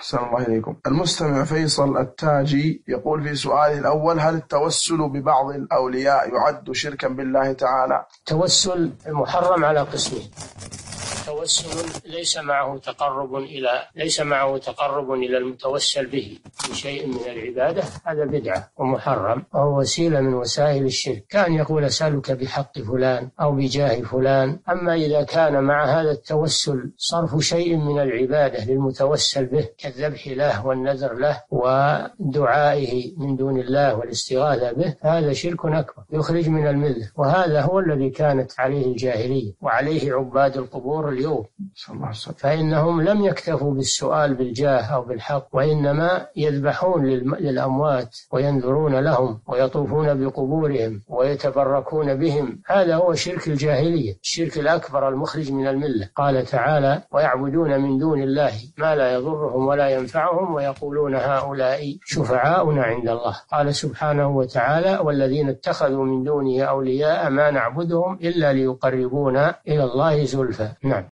أحسن الله إليكم. المستمع فيصل التاجي يقول في سؤاله الأول: هل التوسل ببعض الأولياء يعد شركا بالله تعالى؟ التوسل محرم على قسمين: توسل ليس معه تقرب إلى المتوسل به بشيء من العبادة، هذا بدعة ومحرم وهو وسيلة من وسائل الشرك، كان يقول أسألك بحق فلان أو بجاه فلان. أما إذا كان مع هذا التوسل صرف شيء من العبادة للمتوسل به كالذبح له والنذر له ودعائه من دون الله والاستغاثة به، هذا شرك أكبر يخرج من الملة، وهذا هو الذي كانت عليه الجاهلية وعليه عباد القبور اليوم، فإنهم لم يكتفوا بالسؤال بالجاه أو بالحق، وإنما يذبحون للأموات وينذرون لهم ويطوفون بقبورهم ويتبركون بهم. هذا هو شرك الجاهلية، الشرك الأكبر المخرج من الملة. قال تعالى: ويعبدون من دون الله ما لا يضرهم ولا ينفعهم ويقولون هؤلاء شفعاؤنا عند الله. قال سبحانه وتعالى: والذين اتخذوا من دونه أولياء ما نعبدهم إلا ليقربونا إلى الله زلفى. نعم.